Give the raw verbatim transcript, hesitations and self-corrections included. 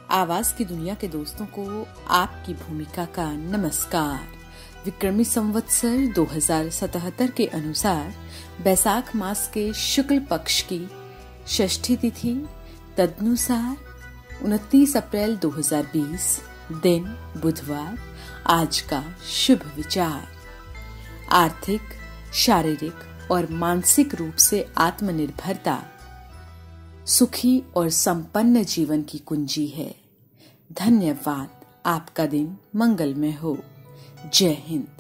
आवाज की दुनिया के दोस्तों को आपकी भूमिका का नमस्कार। विक्रमी संवत्सर दो हजार सतहत्तर के अनुसार बैसाख मास के शुक्ल पक्ष की षष्ठी तिथि तदनुसार उनतीस अप्रैल दो हजार बीस दिन बुधवार। आज का शुभ विचार, आर्थिक, शारीरिक और मानसिक रूप से आत्मनिर्भरता सुखी और संपन्न जीवन की कुंजी है। धन्यवाद। आपका दिन मंगलमय हो। जय हिंद।